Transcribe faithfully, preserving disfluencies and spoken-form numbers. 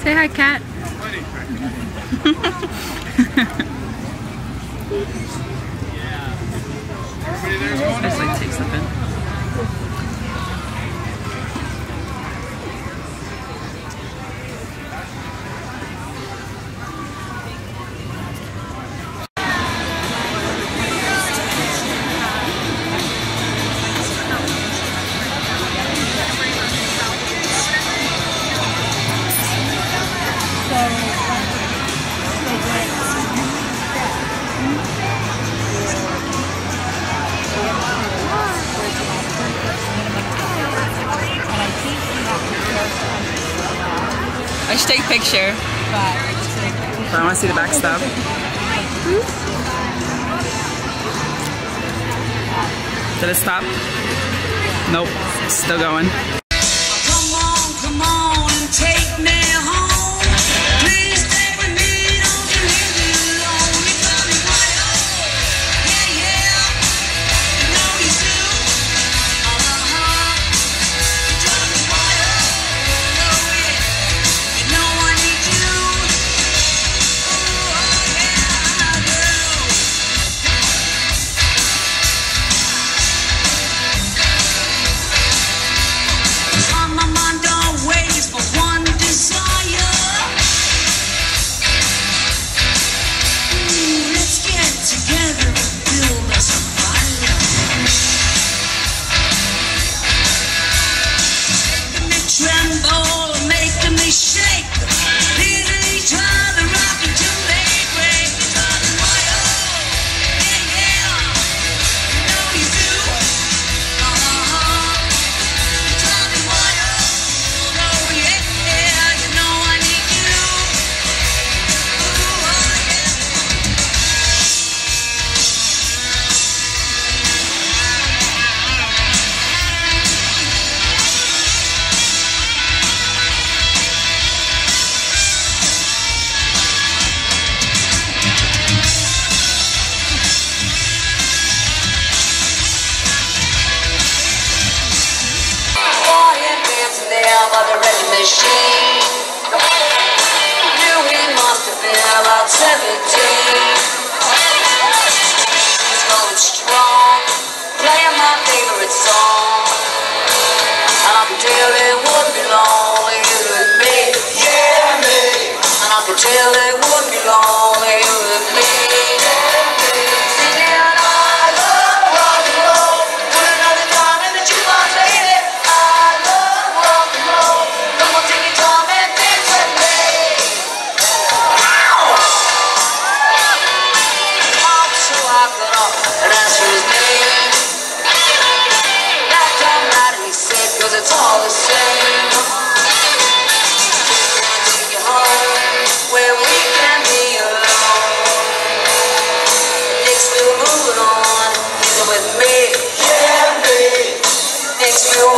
Say hi, cat. Just like take something. I should take a picture. But I want to see the back stuff. Did it stop? Nope. Still going. Come on, come on and take me home. Please stay with me, don't you leave me alone. You got me right home. Yeah, yeah. You know you do. Uh-huh. You got me right home. Oh, yeah. You know I need you. Oh, yeah, I do. On my mind always for one desire. Ooh, let's get together and build us a fire. Making me tremble, making me shake. Leading each other up until they break. You got me right on. Yeah, yeah. You know you do. Uh-huh. You got me right on. Oh, yeah, yeah. You know I need you. Ooh, oh, yeah. Boy and dancing there by the record machine. Knew he must have been about seventeen. He's going strong, playing my favorite song. And I could tell it wouldn't be lonely with me. Yeah, me. And I could tell it wouldn't be lonely with me. Singing, I love rock and roll. Put another dime in the jukebox, baby. I love rock and roll. Come on, take your time and dance with me. I'm so I got up and answered his name. That don't matter, he said, 'cause it's all the same. Take you home where we can be alone. Nick's still moving on, he's with me. Yeah, me. Nick's still